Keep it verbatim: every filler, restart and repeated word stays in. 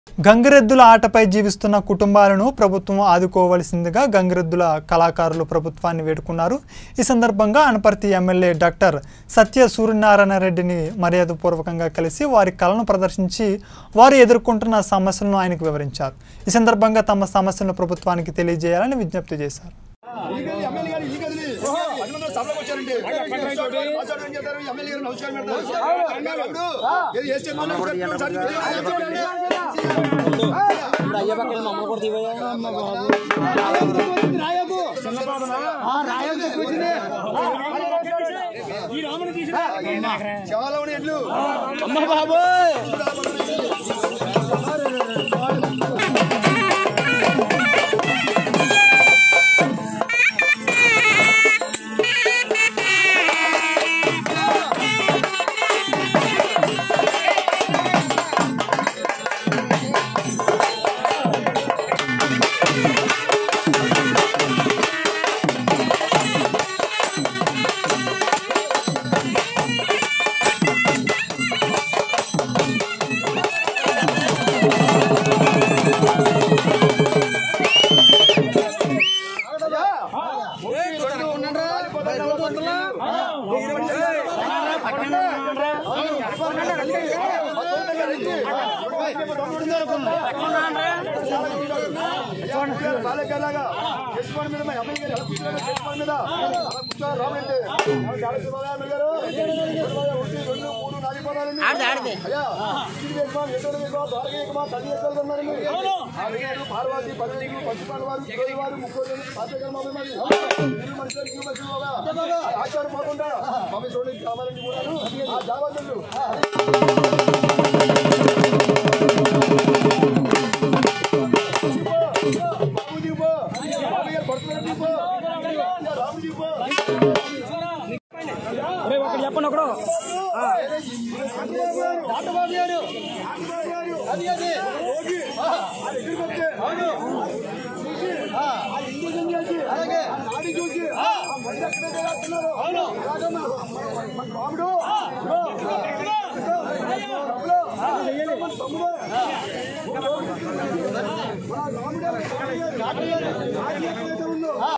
గంగిరెద్దుల ఆటపై జీవిస్తున్న కుటుంబాలను ప్రభుత్వం ఆదుకోవాల్సిందిగా గంగిరెద్దుల కళాకారులు ప్రభుత్వాన్ని వేడుకున్నారు. ఈ సందర్భంగా అనపర్తి ఎమ్మెల్యే డాక్టర్ సత్య సూర్యనారాయణ రెడ్డిని మర్యాదపూర్వకంగా కలిసి వారి కళను ప్రదర్శించి వారు ఎదుర్కొంటున్న సమస్యలను ఆయనకు వివరించారు. ఈ సందర్భంగా తమ సమస్యలను ప్రభుత్వానికి తెలియజేయాలని విజ్ఞప్తి చేశారు. రాముడు